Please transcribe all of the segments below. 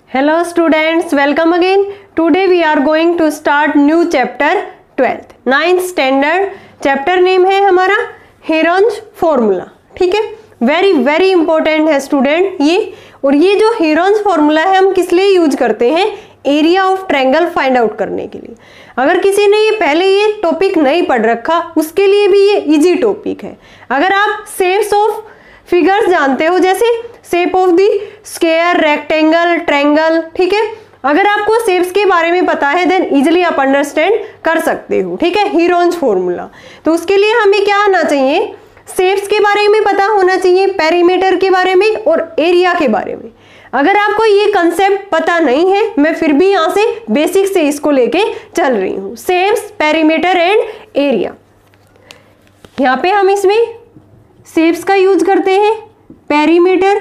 Hello students, welcome again. Today we are going to start new chapter 12th 9th standard. Chapter name है हमारा Heron's formula. ठीक है, very very important है student ये. और ये जो हेरोन्स फॉर्मूला है हम किस लिए यूज करते हैं? Area of triangle find out करने के लिए. अगर किसी ने ये पहले ये टॉपिक नहीं पढ़ रखा उसके लिए भी ये इजी टॉपिक है. अगर आप शेप्स ऑफ फिगर्स जानते हो, जैसे shape of the square, rectangle, triangle, ठीक है, अगर आपको शेप्स के बारे में पता है देन इजीली आप अंडरस्टैंड कर सकते हो. ठीक है, हेरोन्स फॉर्मूला. तो उसके लिए हमें क्या आना चाहिए? शेप्स के बारे में पता होना चाहिए, पेरीमीटर के बारे में और एरिया के बारे में. अगर आपको ये कंसेप्ट पता नहीं है, मैं फिर भी यहाँ से बेसिक से इसको लेके चल रही हूँ. Shapes, perimeter and area. यहाँ पे हम इसमें शेप्स का यूज करते हैं, पेरीमीटर,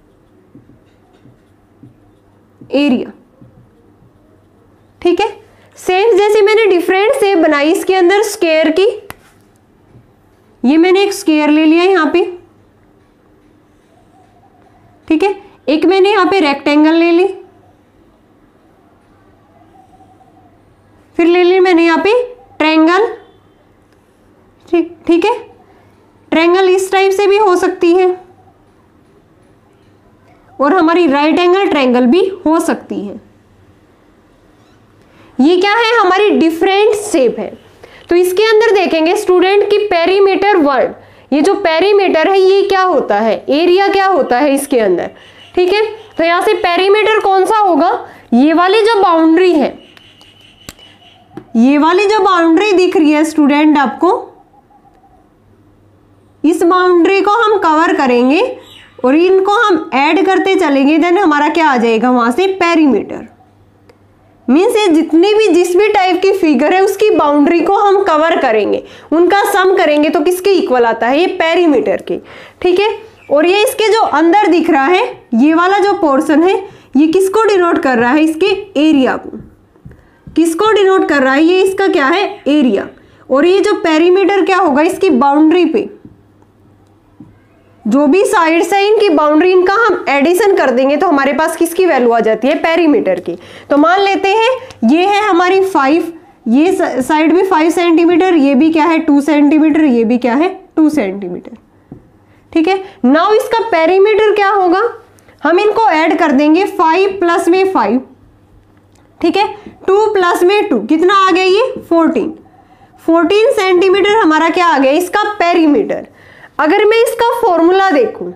एरिया. ठीक है, शेप्स जैसे मैंने डिफरेंट शेप बनाई इसके अंदर स्क्वायर की. ये मैंने एक स्क्वायर ले लिया यहाँ पे. ठीक है, एक मैंने यहाँ पे रेक्टेंगल ले ली, फिर ले ली मैंने यहाँ पे ट्रायंगल. ठीक है, ट्रायंगल इस टाइप से भी हो सकती है और हमारी राइट एंगल ट्रायंगल भी हो सकती है. ये क्या है? हमारी डिफरेंट शेप है. तो इसके अंदर देखेंगे स्टूडेंट की पेरीमीटर वर्ड. ये जो पेरीमीटर है ये क्या होता है, एरिया क्या होता है इसके अंदर. ठीक है, तो यहां से पेरीमीटर कौन सा होगा? ये वाली जो बाउंड्री है, ये वाली जो बाउंड्री दिख रही है स्टूडेंट आपको, इस बाउंड्री को हम कवर करेंगे और इनको हम ऐड करते चलेंगे, देन हमारा क्या आ जाएगा वहां से? पेरीमीटर. मीन्स ये जितनी भी जिस भी टाइप की फिगर है उसकी बाउंड्री को हम कवर करेंगे, उनका सम करेंगे तो किसके इक्वल आता है? ये पेरीमीटर के. ठीक है, और ये इसके जो अंदर दिख रहा है ये वाला जो पोर्शन है ये किसको डिनोट कर रहा है? इसके एरिया को. किसको डिनोट कर रहा है? ये इसका क्या है? एरिया. और ये जो पेरीमीटर क्या होगा? इसकी बाउंड्री पे जो भी साइड्स है इनकी बाउंड्री, इनका हम एडिशन कर देंगे तो हमारे पास किसकी वैल्यू आ जाती है? पेरीमीटर की. तो मान लेते हैं ये है हमारी 5, ये साइड भी 5 सेंटीमीटर, ये भी क्या है? 2 सेंटीमीटर, ये भी क्या है? 2 सेंटीमीटर. ठीक है, नाउ इसका पेरीमीटर क्या होगा? हम इनको ऐड कर देंगे 5 प्लस में 5. ठीक है, 2 प्लस में 2 कितना आ गया? ये 14 सेंटीमीटर हमारा क्या आ गया? इसका पेरीमीटर. अगर मैं इसका फॉर्मूला देखूं,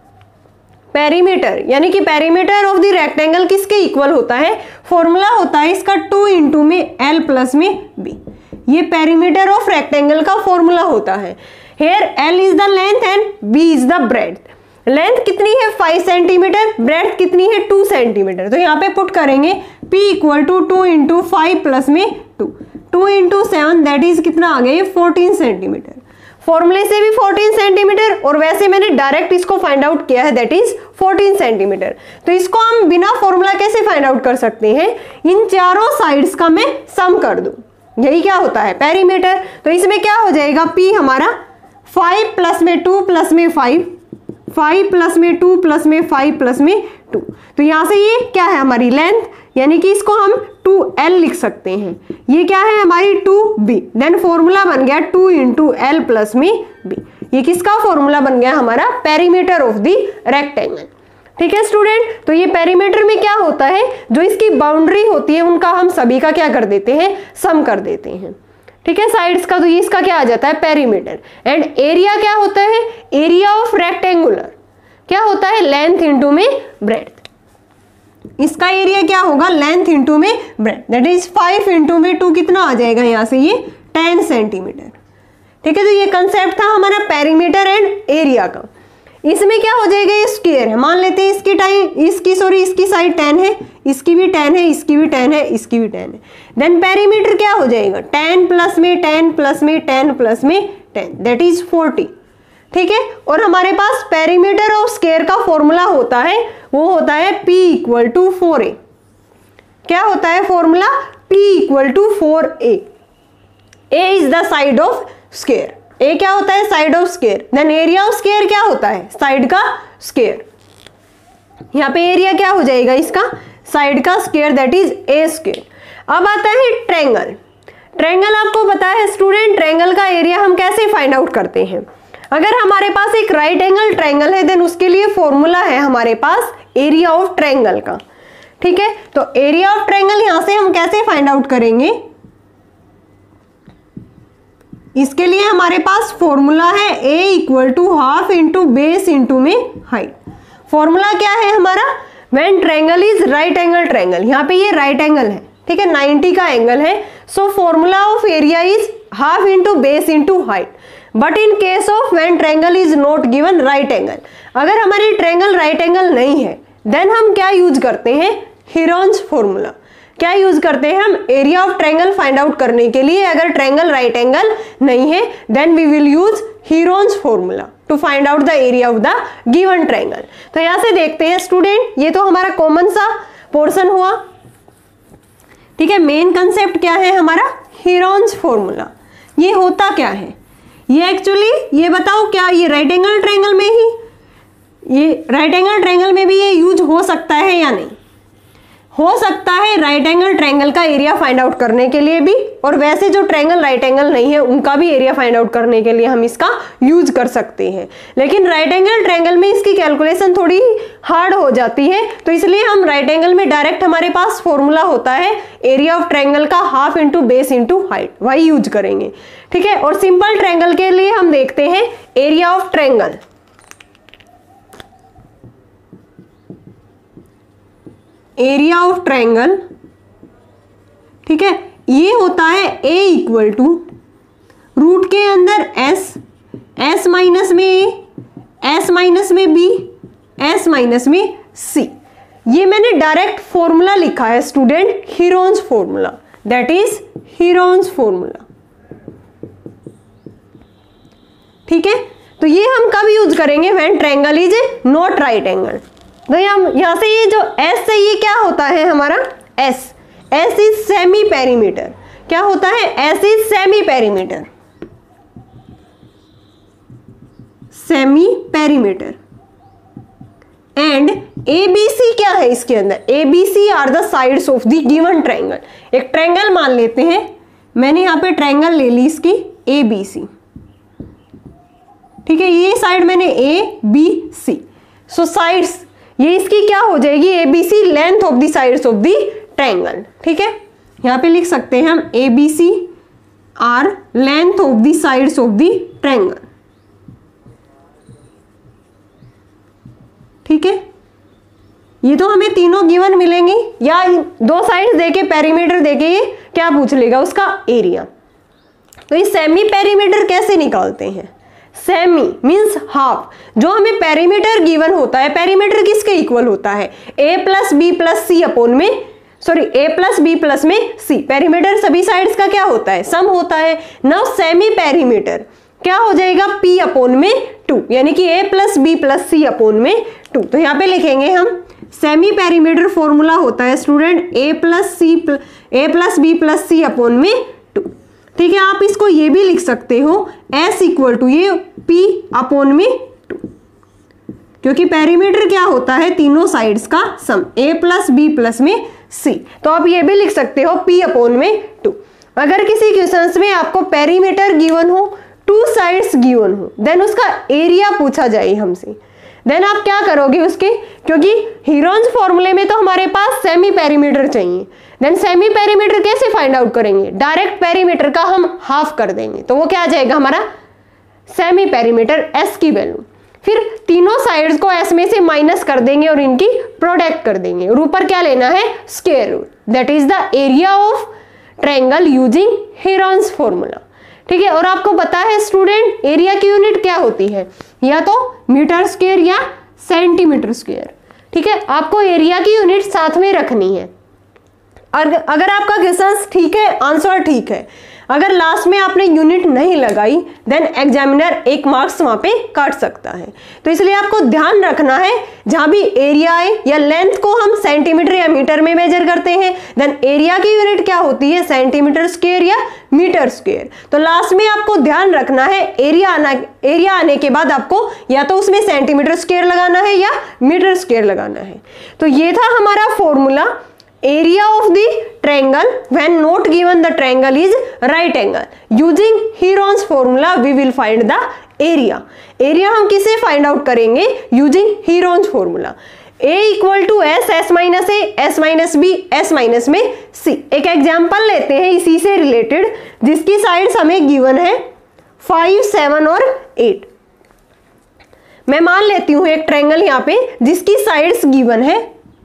पेरीमीटर यानी कि पेरीमीटर ऑफ द रेक्टेंगल किसके इक्वल होता है? फॉर्मूला होता है इसका 2 इंटू में एल प्लस में बी. ये पेरीमीटर ऑफ रेक्टेंगल का फॉर्मूला होता है. Here L is the length and B is the breadth. Length कितनी है? 5 सेंटीमीटर. ब्रेड्थ कितनी है? 2 सेंटीमीटर. तो यहाँ पे पुट करेंगे P equal to 2 into 5 plus में 2 इंटू 7 दैट इज कितना आ गया? ये 14 सेंटीमीटर. फॉर्मूले से भी 14 सेंटीमीटर और वैसे मैंने डायरेक्ट इसको फाइंड आउट किया है, दैट इज 14 सेंटीमीटर. तो इसको हम बिना फॉर्मूला कैसे फाइंड आउट कर सकते हैं? इन चारों साइड्स का मैं सम कर दूं, यही क्या होता है? पेरीमीटर. तो इसमें क्या हो जाएगा? P हमारा 5 प्लस में 2 प्लस में 5 प्लस में 2 प्लस में 5 प्लस में 2. तो यहां से ये क्या है? हमारी लेंथ, यानी कि इसको हम 2L लिख सकते हैं. ये क्या है? हमारी 2B. देन फॉर्मूला बन गया 2 इंटू एल प्लस में B. ये किसका फॉर्मूला बन गया? हमारा पेरीमीटर ऑफ द रेक्टेंगल. ठीक है स्टूडेंट, तो ये पेरीमीटर में क्या होता है? जो इसकी बाउंड्री होती है उनका हम सभी का क्या कर देते हैं? सम कर देते हैं. ठीक है, साइड्स का. तो ये इसका क्या आ जाता है? पेरीमीटर. एंड एरिया क्या होता है? एरिया ऑफ रेक्टेंगुलर क्या होता है? लेंथ इंटू में ब्रेड्थ. इसका एरिया क्या होगा? लेंथ इंटू में ब्रेड्थ. दैट इज 5 इंटू में 2 कितना आ जाएगा यहाँ से? ये 10 सेंटीमीटर. ठीक है, तो ये कंसेप्ट था हमारा पेरीमीटर एंड एरिया का. इसमें क्या हो जाएगा? ये स्क्वायर है. मान लेते हैं इसकी साइड 10 है, इसकी भी 10 है, इसकी भी 10 है, इसकी भी 10 है. देन पेरीमीटर क्या हो जाएगा? 10 प्लस में 10 प्लस में 10 प्लस में 10 दैट इज 40. ठीक है, और हमारे पास पेरीमीटर ऑफ स्क्वायर का फॉर्मूला होता है, वो होता है P इक्वल टू 4A. क्या होता है formula? P equal to 4A. A is the side of square. A क्या होता है? Side of square. Then area of square क्या होता है? साइड का स्क्वायर. यहाँ पे एरिया क्या हो जाएगा इसका? साइड का square that is A square. अब आता है ट्रायंगल। ट्रायंगल आपको पता है स्टूडेंट, ट्रायंगल का एरिया हम कैसे फाइंड आउट करते हैं। अगर हमारे पास एक राइट एंगल ट्रायंगल है देन उसके लिए फॉर्मूला है हमारे पास एरिया ऑफ ट्रायंगल का, ठीक है। तो एरिया ऑफ ट्रायंगल यहां से हम कैसे फाइंड आउट करेंगे, इसके लिए हमारे पास फॉर्मूला है a equal to half into base into में हाइट। फॉर्मूला क्या है हमारा, when triangle is right angle triangle, यहाँ पे ये राइट एंगल है, ठीक है, 90 का एंगल है। So formula of area is half into base into height. But in case of when triangle is not given right angle, अगर हमारी ट्रायंगल राइट एंगल नहीं है देन हम क्या यूज करते हैं, हीरोन्स फॉर्मूला। क्या यूज करते हैं हम, area of triangle find out करने के लिए अगर ट्रायंगल राइट एंगल नहीं है then we will use Heron's formula to find out the area of the given triangle. तो यहां से देखते हैं स्टूडेंट, ये तो हमारा कॉमन सा पोर्शन हुआ, ठीक है। मेन कंसेप्ट क्या है हमारा, हीरोन्स फॉर्मूला। ये होता क्या है, ये एक्चुअली ये बताओ क्या ये राइट एंगल ट्रायंगल में ही, ये राइट एंगल ट्रायंगल में भी ये यूज हो सकता है या नहीं, हो सकता है राइट एंगल ट्रायंगल का एरिया फाइंड आउट करने के लिए भी, और वैसे जो ट्रायंगल राइट एंगल नहीं है उनका भी एरिया फाइंड आउट करने के लिए हम इसका यूज कर सकते हैं। लेकिन राइट एंगल ट्रायंगल में इसकी कैलकुलेशन थोड़ी हार्ड हो जाती है, तो इसलिए हम राइट एंगल में डायरेक्ट हमारे पास फॉर्मूला होता है एरिया ऑफ ट्रायंगल का half into base into height, वही यूज करेंगे, ठीक है। और सिंपल ट्रायंगल के लिए हम देखते हैं area of triangle. Area of triangle, ठीक है, ये होता है a इक्वल टू रूट के अंदर s, s माइनस में a, s माइनस में b, s माइनस में c। ये मैंने डायरेक्ट फॉर्मूला लिखा है student, Heron's formula, that is Heron's formula, ठीक है। तो ये हम कब यूज करेंगे, when triangle is not right angle. तो यहां से ये जो S से ये क्या होता है हमारा, S इज सेमी पेरीमीटर। क्या होता है, S is semi perimeter, semi perimeter. And ABC क्या है इसके अंदर, ABC are the sides of the given triangle. एक ट्रायंगल मान लेते हैं, मैंने यहां पे ट्रायंगल ले ली इसकी ABC, ठीक है, ये साइड मैंने ABC। सो साइड्स ये इसकी क्या हो जाएगी, ABC length of the sides of the triangle, ठीक है। यहां पे लिख सकते हैं हम ABC are length of the sides of the triangle, ठीक है। ये तो हमें तीनों गिवन मिलेंगी, या दो साइड्स देके पेरीमीटर देके ये क्या पूछ लेगा, उसका एरिया। तो ये सेमी पेरीमीटर कैसे निकालते हैं, सेमी मीन्स हाफ। जो हमें पेरीमीटर गिवन होता है, पेरीमीटर किसके इक्वल होता है, a plus B plus C upon में, sorry a plus B plus में c। पेरीमीटर सभी साइड्स का क्या होता है, सम होता है। नाउ सेमी पेरीमीटर क्या हो जाएगा, p अपॉन में 2, यानी कि a plus B plus C upon में 2। तो यहाँ पे लिखेंगे हम सेमी पेरीमीटर फॉर्मूला होता है student a plus B plus C upon में 2, ठीक है। आप इसको ये भी लिख सकते हो S इक्वल टू ये P अपॉन में 2, क्योंकि पेरीमीटर क्या होता है, तीनों साइड्स का sum, A plus B plus में C। तो आप ये भी लिख सकते हो P अपॉन में 2। अगर किसी क्वेश्चंस में आपको पेरीमीटर गिवन हो, टू साइड्स गिवन हो, देन उसका एरिया पूछा जाए हमसे, देन आप क्या करोगे उसके, क्योंकि हीरोन्स फॉर्मूले में तो हमारे पास सेमी पेरीमीटर चाहिए, देन सेमी पेरीमीटर कैसे फाइंड आउट करेंगे, डायरेक्ट पेरीमीटर का हम हाफ कर देंगे, तो वो क्या आ जाएगा हमारा सेमी पेरीमीटर S की वैल्यू। फिर तीनों साइड्स को S में से माइनस कर देंगे और इनकी प्रोडक्ट कर देंगे, और ऊपर क्या लेना है, square root, that is the area of triangle using Heron's formula, ठीक है। और आपको पता है स्टूडेंट एरिया की यूनिट क्या होती है, या तो मीटर स्क्वायर या सेंटीमीटर स्क्वायर, ठीक है। आपको एरिया की यूनिट साथ में रखनी है। अगर आपका क्वेश्चन ठीक है, आंसर ठीक है, अगर लास्ट में आपने यूनिट नहीं लगाई देन एग्जामिनर 1 मार्क्स वहां पे काट सकता है। तो इसलिए आपको ध्यान रखना है, जहां भी एरिया है या लेंथ को हम सेंटीमीटर या मीटर में मेजर करते हैं, देन एरिया की यूनिट क्या होती है, सेंटीमीटर स्क्वायर या मीटर स्क्वायर। तो लास्ट में आपको ध्यान रखना है, एरिया आने के बाद आपको या तो उसमें सेंटीमीटर स्क्वायर लगाना है या मीटर स्क्वायर लगाना है। तो ये था हमारा formula, area of the triangle when not given the triangle is right angle. Using Heron's formula we will find the area. Area हम किसे फाइंड आउट करेंगे, using Heron's formula. A equal to S, S minus A, S minus B, S minus में C. एक example लेते हैं इसी से related, जिसकी साइड्स हमें गिवन है 5, 7 और 8। मैं मान लेती हूं एक ट्रायंगल यहां पे जिसकी साइड्स गिवन है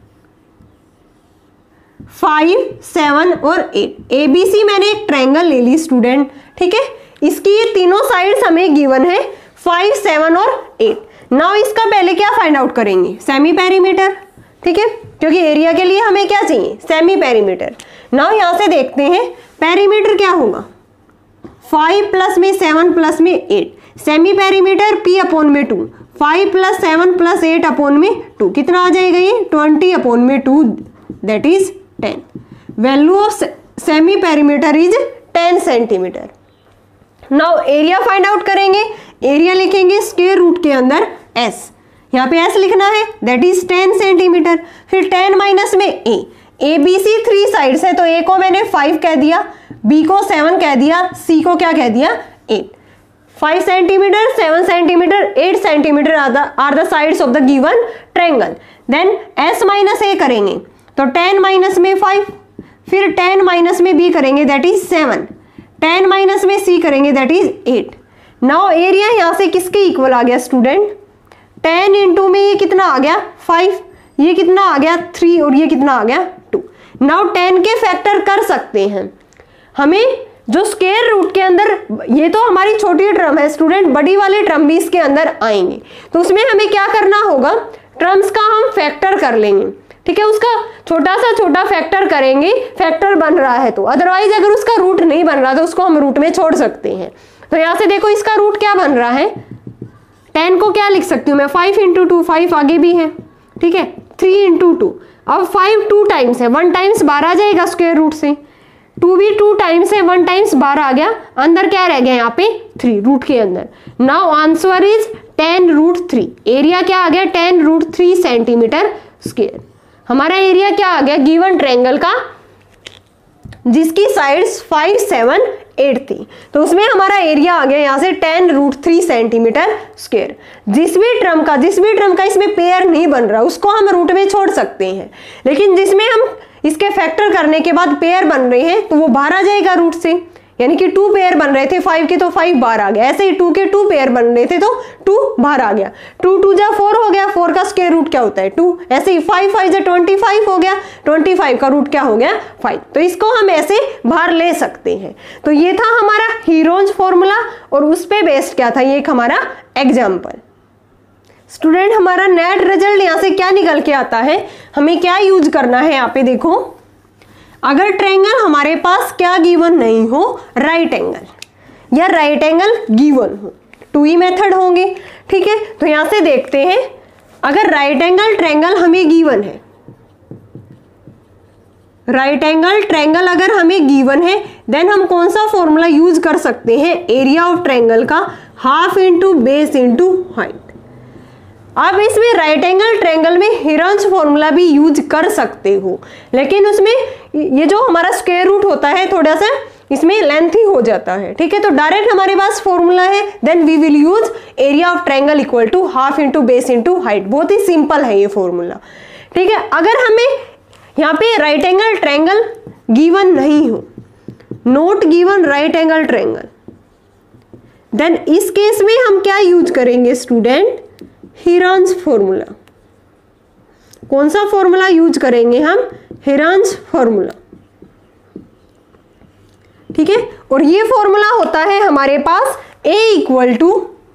5, 7 और 8। ABC मैंने एक ट्रायंगल ले ली स्टूडेंट, ठीक है। इसकी ये तीनों साइड्स हमें गिवन है 5, 7 और 8। नाउ इसका पहले क्या फाइंड आउट करेंगे, सेमी पेरीमीटर, ठीक है, क्योंकि एरिया के लिए हमें क्या चाहिए, सेमी पेरीमीटर। नाउ यहां से देखते हैं पेरीमीटर क्या होगा, 5 प्लस में 7 प्लस में 8। सेमी पेरीमीटर P अपॉन में 2, 5 प्लस 7 प्लस 8 अपॉन में 2, कितना आ जाएगा ये 20 अपॉन में 2, that is 10। Value of semi perimeter is 10 centimetre. Now area find out करेंगे, एरिया लिखेंगे स्क्वायर रूट के अंदर s, यहाँ पे s लिखना है, दैट इज 10 सेंटीमीटर। फिर 10 माइनस में a b c 3 साइड्स है, तो a को मैंने 5 कह दिया, b को 7 कह दिया, c को क्या कह दिया 8। 5 centimetre, 7 centimetre, 8 centimetre are the sides of the given triangle. Then s minus a करेंगे तो 10 माइनस में 5, फिर 10 माइनस में b करेंगे दैट इज 7, 10 माइनस में c करेंगे दैट इज 8। नाउ एरिया यहां से किसके इक्वल आ गया स्टूडेंट, 10 इंटू में ये कितना आ गया 5, ये कितना आ गया 3 और ये कितना आ गया 2। नाउ 10 के फैक्टर कर सकते हैं, हमें जो स्क्वायर रूट के अंदर, ये तो हमारी छोटी टर्म है स्टूडेंट, बड़ी वाले टर्म भी इसके अंदर आएंगे, तो उसमें हमें क्या करना होगा, टर्म्स का हम फैक्टर कर लेंगे, ठीक है। उसका छोटा सा छोटा फैक्टर करेंगे, फैक्टर बन रहा है तो, अदरवाइज अगर उसका रूट नहीं बन रहा तो उसको हम रूट में छोड़ सकते हैं। तो यहां से देखो इसका रूट क्या बन रहा है, 10 को क्या लिख सकती हूँ मैं 5 इंटू 2, 5 आगे भी है, ठीक है, 3 इंटू 2। अब 5 2 टाइम्स है, 1 टाइम्स 12 आ जाएगा स्क्वायर रूट से, 2 भी 2 टाइम्स है, 1 टाइम्स 12 आ गया, अंदर क्या रह गया यहाँ पे 3 रूट के अंदर। Now answer is 10 root 3। Area क्या आ गया 10 रूट 3 सेंटीमीटर स्क्वायर। हमारा एरिया क्या आ गया गिवन ट्रायंगल का, जिसकी साइड्स 5, 7, 8 थी, तो उसमें हमारा एरिया आ गया यहां से 10 रूट 3 सेंटीमीटर स्क्वायर। जिस भी टर्म का इसमें पेयर नहीं बन रहा उसको हम रूट में छोड़ सकते हैं, लेकिन जिसमें हम इसके फैक्टर करने के बाद पेयर बन रहे हैं तो वो बाहर आ जाएगा रूट से, यानी कि 2 पेयर बन रहे थे 5 के तो 5 बाहर आ गया, ऐसे ही 2 के 2 पेयर बन रहे थे तो 2 बाहर आ गया, 2 2 जा 4 हो गया, 4 का स्क्वायर रूट क्या होता है 2, ऐसे ही 5 5 जा 25 हो गया, 25 का रूट क्या हो गया 5। तो इसको हम ऐसे बाहर ले सकते हैं। तो ये था हमारा हीरोन्स फॉर्मूला और उस पे बेस्ड क्या था, ये एक हमारा एग्जाम्पल। स्टूडेंट हमारा नेट रिजल्ट यहां से क्या निकल के आता है, हमें क्या यूज करना है, यहाँ पे देखो, अगर ट्रायंगल हमारे पास क्या गिवन नहीं हो, राइट एंगल या राइट एंगल गिवन हो, 2 ही मेथड होंगे, ठीक है। तो यहां से देखते हैं, अगर राइट एंगल ट्रायंगल हमें गिवन है, राइट एंगल ट्रायंगल अगर हमें गिवन है, देन हम कौन सा फॉर्मूला यूज कर सकते हैं, एरिया ऑफ ट्रायंगल का half into base into height. आप इसमें राइट एंगल ट्रायंगल में हीरोन्स फॉर्मूला भी यूज कर सकते हो, लेकिन उसमें ये जो हमारा स्क्वायर रूट होता है थोड़ा सा इसमें लेंथी हो जाता है, ठीक है। तो डायरेक्ट हमारे पास फॉर्मूला है, then we will use area of triangle equal to half into base into height. बहुत ही सिंपल है ये फॉर्मूला, ठीक है। अगर हमें यहाँ पे राइट एंगल ट्रायंगल गिवन नहीं हो, not given right angle triangle, then इस केस में हम क्या यूज करेंगे स्टूडेंट, हीरोन्स फॉर्मूला। कौन सा फॉर्मूला यूज करेंगे हम, हीरोन्स फॉर्मूला, ठीक है। और ये फॉर्मूला होता है हमारे पास a इक्वल टू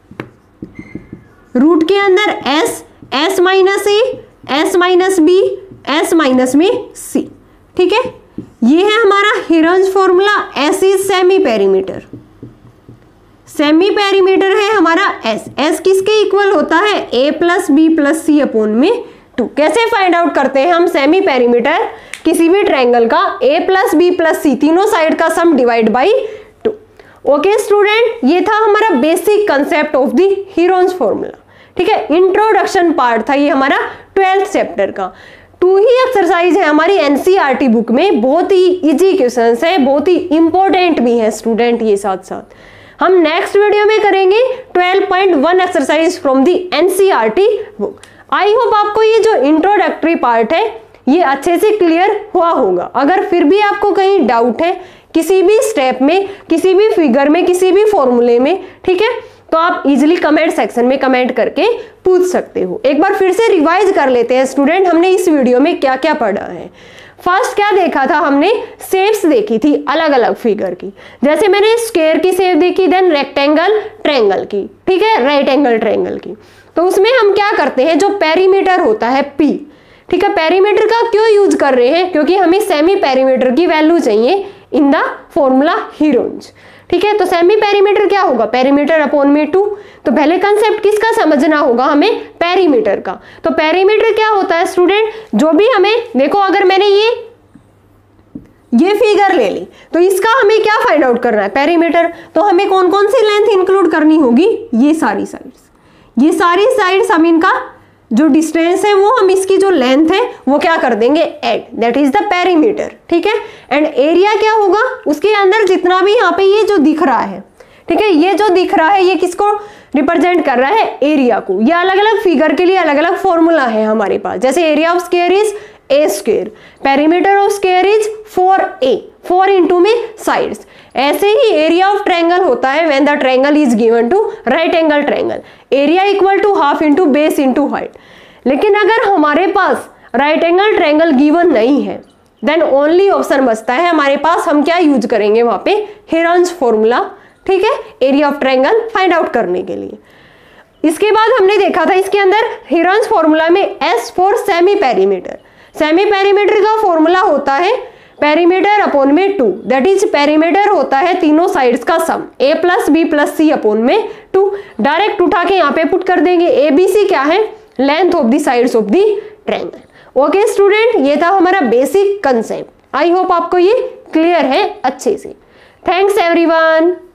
रूट के अंदर s minus a, s minus b, s minus में c, ठीक है। ये है हमारा Heron's formula, s is semi perimeter, semi perimeter है हमारा एस, एस किसके इक्वल होता है, a plus B plus C upon में 2। कैसे फाइंड आउट करते हैं हम सेमी पेरीमीटर किसी भी ट्रायंगल का, a plus B plus c तीनों साइड का sum divide by 2। Okay student, ये था हमारा basic concept of the Heron's formula. ठीक है, इंट्रोडक्शन पार्ट था ये हमारा 12th चैप्टर का। 2 ही एक्सरसाइज है हमारी एनसीईआरटी बुक में, बहुत ही इजी क्वेश्चंस है, बहुत ही इंपॉर्टेंट भी है स्टूडेंट। ये साथ साथ हम नेक्स्ट वीडियो में करेंगे 12.1 exercise from the NCERT book. I hope आपको ये जो इंट्रोडक्टरी पार्ट है ये अच्छे से क्लियर हुआ होगा। अगर फिर भी आपको कहीं डाउट है किसी भी स्टेप में, किसी भी फिगर में, किसी भी फॉर्मूले में, ठीक है, तो आप इजीली कमेंट सेक्शन में कमेंट करके पूछ सकते हो। एक बार फिर से रिवाइज कर लेते हैं स्टूडेंट, हमने इस वीडियो में क्या क्या पढ़ा है। फर्स्ट क्या देखा था हमने, शेप्स देखी थी अलग अलग फिगर की, जैसे मैंने स्क्वायर की शेप देखी, देन रेक्टेंगल ट्रायंगल की, ठीक है, राइट एंगल ट्रायंगल की। तो उसमें हम क्या करते हैं, जो पेरीमीटर होता है पी, ठीक है, पेरीमीटर का क्यों यूज कर रहे हैं, क्योंकि हमें सेमी पेरीमीटर की वैल्यू चाहिए इन द फॉर्मूला हिरंज। ठीक है, तो सेमी पेरीमीटर क्या होगा, पेरीमीटर अपॉन में 2। तो पहले कंसेप्ट किसका समझना होगा हमें, पेरीमीटर का। तो पेरीमीटर क्या होता है स्टूडेंट, जो भी हमें देखो, अगर मैंने ये फिगर ले ली तो इसका हमें क्या फाइंड आउट करना है, पेरीमीटर। तो हमें कौन कौन सी लेंथ इंक्लूड करनी होगी, ये सारी साइड्स हम इनका जो डिस्टेंस है वो हम इसकी जो लेंथ है वो क्या कर देंगे, add, that is the perimeter. ठीक है, एंड एरिया क्या होगा, उसके अंदर जितना भी यहाँ पे ये जो दिख रहा है, ठीक है, ये जो दिख रहा है ये किसको रिप्रेजेंट कर रहा है, एरिया को। ये अलग अलग फिगर के लिए अलग अलग फॉर्मूला है हमारे पास, जैसे area of square is A square, perimeter of square is 4a, 4 into में साइड्स। ऐसे ही एरिया ऑफ ट्रायंगल होता है when the triangle is given to right angle triangle, area equal to half into base into height. लेकिन अगर हमारे पास right angle triangle given नहीं है, देन ओनली ऑप्शन बचता है हमारे पास, हम क्या यूज करेंगे वहां पे, हिरंज फॉर्मूला। ठीक है, area of triangle find out करने के लिए। इसके बाद हमने देखा था इसके अंदर हिरंज फॉर्मूला में s for semi perimeter, semi perimeter का फॉर्मूला होता है पेरीमीटर अपॉन में 2, दैट इज पेरीमीटर होता है तीनों साइड्स का sum, a plus B plus C upon में 2। डायरेक्ट उठा के यहाँ पे पुट कर देंगे, ए बी सी क्या है, length of the sides of the triangle. Okay student, ये था हमारा बेसिक कंसेप्ट। आई होप आपको ये क्लियर है अच्छे से। Thanks everyone.